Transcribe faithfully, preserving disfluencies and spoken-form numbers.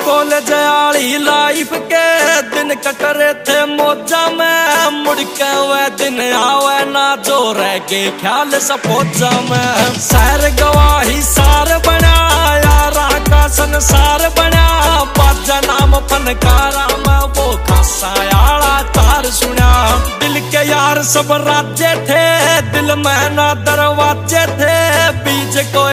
College आली life के दिन कट रहे थे मौजा में, मुड़ के वह दिन आवे ना जो रह गए ख्याल सपोजा में। शहर गवाही सार बना, यारा का संसार बना, बाजा नाम फनकारा में वो खासा यारा तार सुना। दिल के यार सब राज्य थे, दिल में ना दरवाजे थे, बीच को